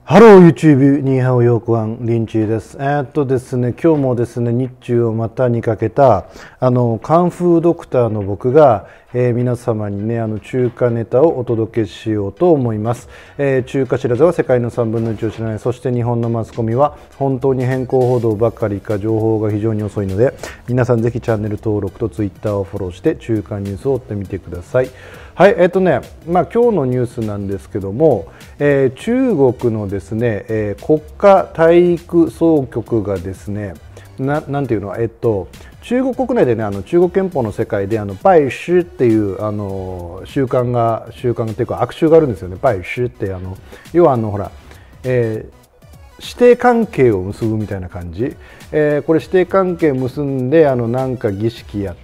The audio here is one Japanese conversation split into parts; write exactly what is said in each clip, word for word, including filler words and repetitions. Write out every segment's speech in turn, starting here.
ハロー YouTube ニーハオヨークワンリンチーです。えー、っとですね今日もですね日中を股にかけたあのカンフードクターの僕が、えー、皆様にねあの中華ネタをお届けしようと思います。えー、中華知らずは世界のさんぶんのいちを知らない。そして日本のマスコミは本当に変更報道ばっかりか情報が非常に遅いので、皆さんぜひチャンネル登録とツイッターをフォローして中華ニュースを追ってみてください。はい、えっとね、まあ今日のニュースなんですけども、えー、中国のですね、えー、国家体育総局がですね、な、なんていうの、えっと中国国内でね、あの中国憲法の世界であの拜師っていうあの習慣が習慣っていうか悪習があるんですよね。拜師ってあの要はあのほら、えー、師弟関係を結ぶみたいな感じ。えー、これ師弟関係結んであのなんか儀式やって。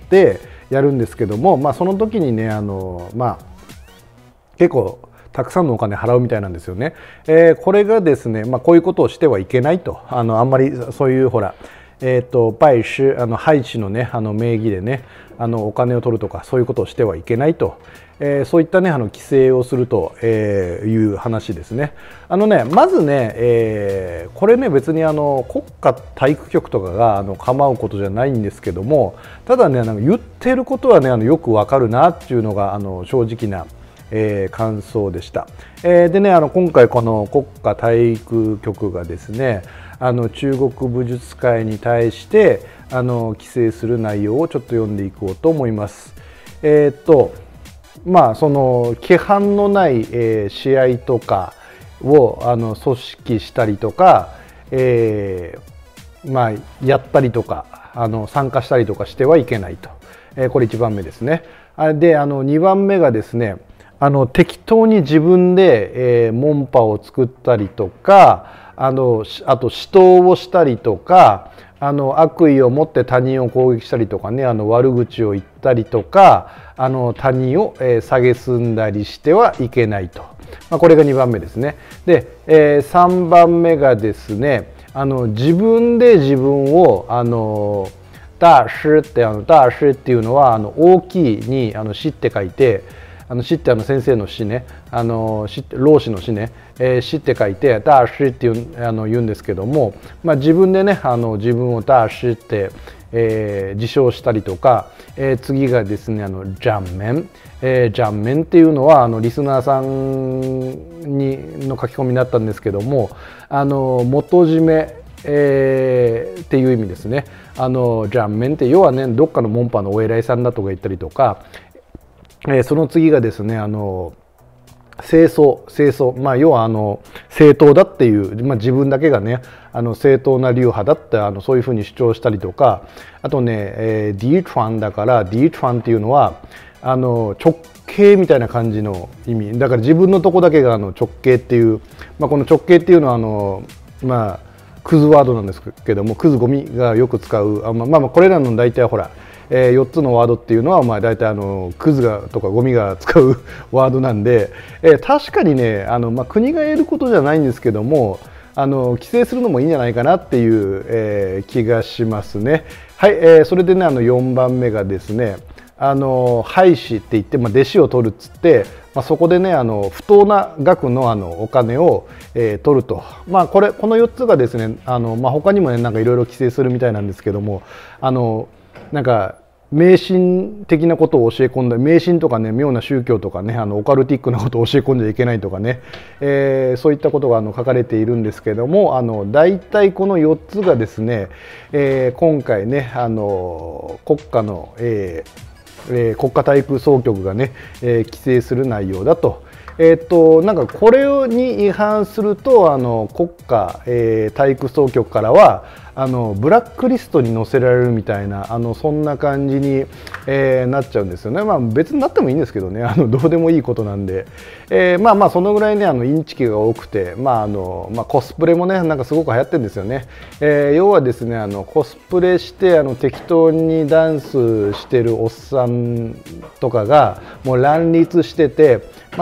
やるんですけども、まあ、その時にねあの、まあ、結構たくさんのお金払うみたいなんですよね。えー、これがですね、まあ、こういうことをしてはいけないと、あのあんまりそういうほら、えーと、拜師あの廃止のねあの名義でねあのお金を取るとかそういうことをしてはいけないと、えー、そういったねあの規制をすると、えー、いう話ですね。あのねまずね、えー、これね別にあの国家体育局とかがあの構うことじゃないんですけども、ただねなんか言ってることはねあのよくわかるなっていうのがあの正直なえー、感想でした。えー、でねあの今回この国家体育局がですねあの中国武術界に対してあの規制する内容をちょっと読んでいこうと思います。えー、っとまあその規範のない、えー、試合とかをあの組織したりとか、えー、まあやったりとかあの参加したりとかしてはいけないと、えー、これいちばんめですね。であのにばんめがですねあの適当に自分で、えー、門派を作ったりとかあのあと指導をしたりとかあの悪意を持って他人を攻撃したりとかねあの悪口を言ったりとかあの他人を、えー、蔑んだりしてはいけないと、まあ、これがにばんめですね。で、えー、さんばんめがですねあの自分で自分をあの大師ってあの大師っていうのはあの大きいにあの師って書いてあの師ってあの先生の師ね、あの老師の師ね、えー、師って書いて大師っていうあの言うんですけども、まあ、自分でねあの自分を大師って、えー、自称したりとか、えー、次がですねあのジャンメン、えー、ジャンメンっていうのはあのリスナーさんにの書き込みになったんですけども、あの元締めえー、っていう意味ですね。あのジャンメンって要はねどっかの門派のお偉いさんだとか言ったりとか、えー、その次がですねあの清掃清掃、まあ、要はあの正当だっていう、まあ、自分だけがねあの正当な流派だってあのそういうふうに主張したりとか、あとね、えー、ディートランだからディートランっていうのはあの直径みたいな感じの意味だから、自分のとこだけがあの直径っていう、まあ、この直径っていうのはあのまあクズワードなんですけども、クズゴミがよく使う、あまあまあこれらの大体ほら、えー、よっつのワードっていうのはまあ大体あのクズがとかゴミが使うワードなんで、えー、確かにねあの、まあ、国が言えることじゃないんですけども、あの規制するのもいいんじゃないかなっていう、えー、気がしますね。はい、えー、それでねあのよんばんめがですねあの廃止って言って、まあ、弟子を取るっつって、まあ、そこでねあの不当な額のあのお金を、えー、取ると、まあ、これこのよっつがですねあの、まあ、他にもねなんかいろいろ規制するみたいなんですけども、あのなんか迷信的なことを教え込んだ迷信とかね妙な宗教とかねあのオカルティックなことを教え込んじゃいけないとかね、えー、そういったことがあの書かれているんですけども、あの大体このよっつがですね、えー、今回ねあの国家の、えーえー、国家体育総局がね、えー、規制する内容だと。えー、となんかこれに違反するとあの国家、えー、体育総局からはあのブラックリストに載せられるみたいなあのそんな感じに、えー、なっちゃうんですよね。まあ別になってもいいんですけどね、あのどうでもいいことなんで、えー、まあまあそのぐらいねあのインチキが多くて、まああのまあ、コスプレもねなんかすごく流行ってるんですよね。えー、要はですねあのコスプレしてあの適当にダンスしてるおっさんとかがもう乱立してて、まあ、それがね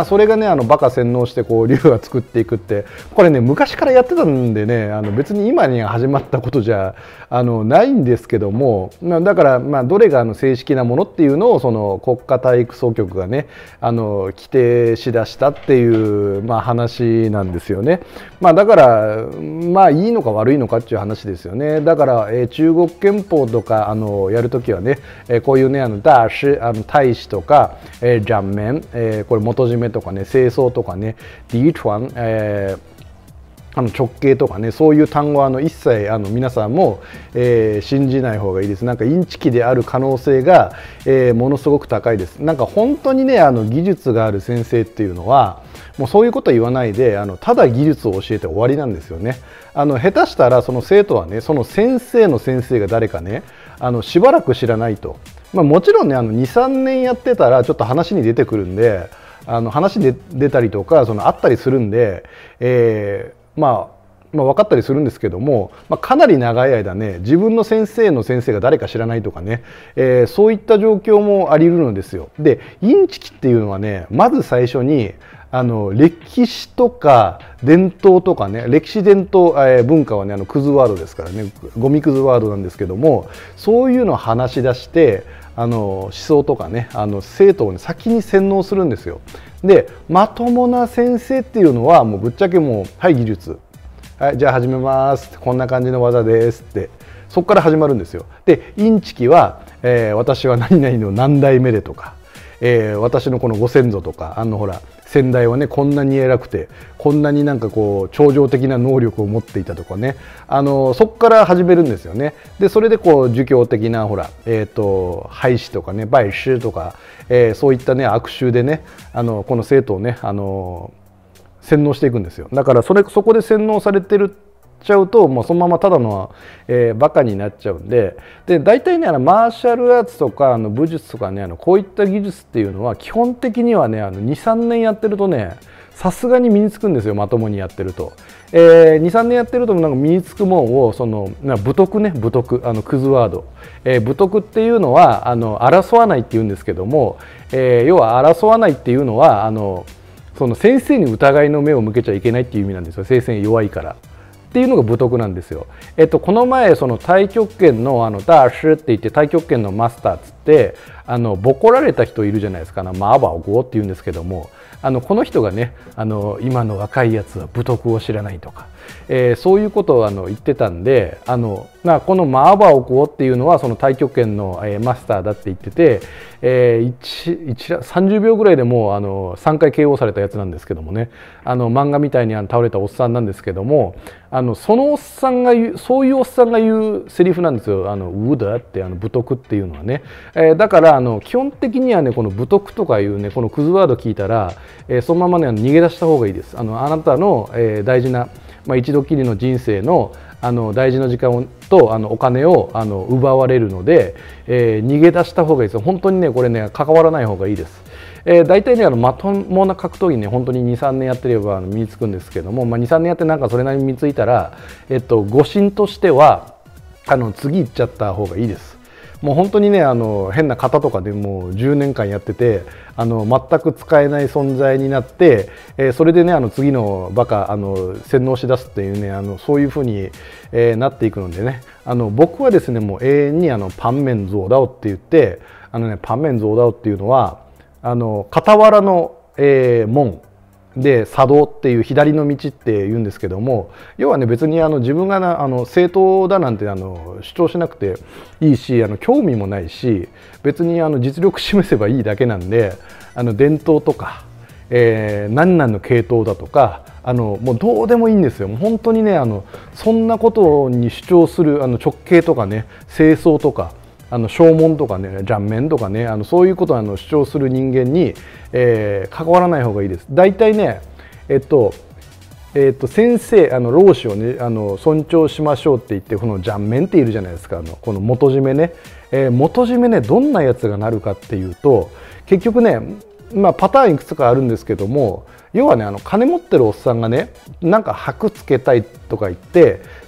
あのバカ洗脳してこう竜が作っていくって、これね昔からやってたんでね、あの別に今に始まったことじゃあのないんですけども、だからまあどれがあの正式なものっていうのをその国家体育総局がねあの規定しだしたっていうまあ話なんですよね。まあだからまあいいのか悪いのかっていう話ですよね。だから、えー、中国憲法とかあのやるときはね、えー、こういうねあの大使あの大使とか、えー、ジャンメン、えー、これ元締めとかね清掃とかねディーチュアン、えーあの直径とかね、そういう単語はあの一切あの皆さんも、えー、信じない方がいいです。なんかインチキである可能性が、えー、ものすごく高いです。なんか本当にねあの技術がある先生っていうのはもうそういうこと言わないであのただ技術を教えて終わりなんですよね。あの下手したらその生徒はねその先生の先生が誰かねあのしばらく知らないと、まあ、もちろんねあのにさんねんやってたらちょっと話に出てくるんで、あの話で出たりとかそのあったりするんで、えーまあ、まあ分かったりするんですけども、まあ、かなり長い間ね自分の先生の先生が誰か知らないとかね、えー、そういった状況もあり得るのですよ。でインチキっていうのはねまず最初にあの歴史とか伝統とかね、歴史伝統、えー、文化はねあのクズワードですからね、ゴミクズワードなんですけども、そういうのを話し出してあの思想とかねあの生徒を、ね、先に洗脳するんですよ。でまともな先生っていうのはもうぶっちゃけもうはい技術、はいじゃあ始めますこんな感じの技ですってそこから始まるんですよ。でインチキは、えー、私は何々の何代目でとか、えー、私のこのご先祖とかあのほら先代はねこんなに偉くてこんなになんかこう超常的な能力を持っていたとかね、あのそこから始めるんですよね。でそれでこう儒教的なほら、えー、と廃止とかね売師とか、えー、そういったね悪習でねあのこの生徒をねあの洗脳していくんですよ。だからそれそこで洗脳されてるちゃうともうそのままただの、えー、バカになっちゃうんで、で大体ねあのマーシャルアーツとかあの武術とかねあのこういった技術っていうのは基本的にはねあのにさんねんやってるとねさすがに身につくんですよ。まともにやってると、えー、にさんねんやってるとなんか身につくもんをその武徳ね武徳あのクズワード、えー、武徳っていうのはあの争わないっていうんですけども、えー、要は争わないっていうのはあのその先生に疑いの目を向けちゃいけないっていう意味なんですよ。先生弱いからっていうのが武徳なんですよ。えっと、この前その太極拳のあのダーシュって言って太極拳のマスターっつってあのボコられた人いるじゃないですか。マーバーゴーって言うんですけども、あのこの人がねあの今の若いやつは武徳を知らないとか、えー、そういうことをあの言ってたんで、あのなこのマーバーゴーっていうのはその太極拳の、えー、マスターだって言ってて、えー、1, さんじゅうびょうぐらいでもうあのさんかい ケーオー されたやつなんですけどもね、あの漫画みたいにあの倒れたおっさんなんですけども、あのそのおっさんが言うそういうおっさんが言うセリフなんですよ。あのウーダってあの武徳っていうのはね、えー、だからあの基本的にはねこの武徳とかいうねこのクズワード聞いたら、えー、そのままね逃げ出した方がいいです。あのあなたの、えー、大事な、まあ、一度きりの人生のあの大事な時間とあのお金をあの奪われるので、えー、逃げ出した方がいいです。本当にねこれね関わらない方がいいです。えー、大体ねあのまともな格闘技ね本当ににさんねんやってれば身につくんですけども、まあ、にさんねんやってなんかそれなりに身についたら、えっと、誤診としてはあの次行っちゃった方がいいです。もう本当にねあの変な型とかでもうじゅうねんかんやっててあの全く使えない存在になって、えー、それでねあの次のバカあの洗脳し出すっていうねあのそういうふうに、えー、なっていくのでね、あの僕はですねもう永遠にあのパンメンゾーダオって言ってあのねパンメンゾーダオっていうのはあの傍らの、えー、門で茶道っていう左の道って言うんですけども、要はね別にあの自分がなあの正当だなんてあの主張しなくていいし、あの興味もないし別にあの実力示せばいいだけなんで、あの伝統とか、えー、何々の系統だとかあのもうどうでもいいんですよ。もう本当にねあのそんなことに主張するあの直系とかね清掃とかあの正門とかねジャンメンとかねあのそういうことをあの主張する人間に、えー、関わらない方がいいです。大体ねえっとえっと先生あの老子をねあの尊重しましょうって言ってこのジャンメンっているじゃないですか。あのこの元締めね、えー、元締めねどんなやつがなるかっていうと結局ねまあパターンいくつかあるんですけども、要はねあの金持ってるおっさんがねなんか箔つけたいとか言って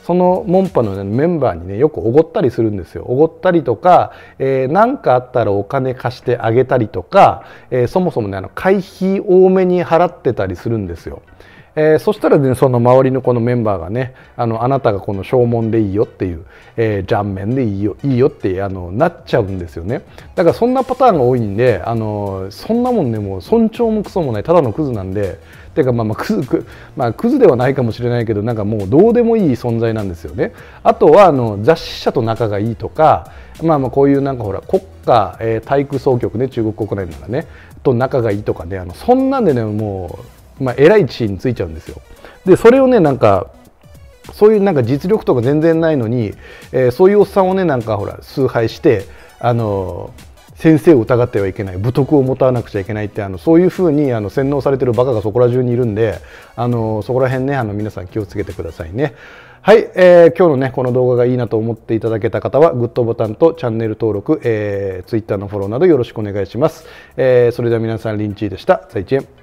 その門派の、ね、メンバーにねよくおごったりするんですよ。おごったりとか何、えー、かあったらお金貸してあげたりとか、えー、そもそもねあの会費多めに払ってたりするんですよ。えー、そしたらねその周りのこのメンバーがねあのあなたがこの正門でいいよっていう、えー、ジャンメンでいいよいいよってあのなっちゃうんですよね。だからそんなパターンが多いんであのそんなもんねもう尊重もクソもないただのクズなんで。てかまあまあクズク、まあ、クズではないかもしれないけどなんかもうどうでもいい存在なんですよね。あとはあの雑誌社と仲がいいとか、まあ、まあこういうなんかほら国家、えー、体育総局ね中国国内ならねと仲がいいとかねあのそんなんでねもう、まあ、偉い地位についちゃうんですよ。でそれをねなんかそういうなんか実力とか全然ないのに、えー、そういうおっさんをねなんかほら崇拝してあのー先生を疑ってはいけない武徳を持たなくちゃいけないってあのそういうふうにあの洗脳されてるバカがそこら中にいるんであのそこら辺ねあの皆さん気をつけてくださいね。はい、えー、今日のねこの動画がいいなと思っていただけた方はグッドボタンとチャンネル登録、えー、ツイッターのフォローなどよろしくお願いします。えー、それでは皆さんリンチーでした。再见。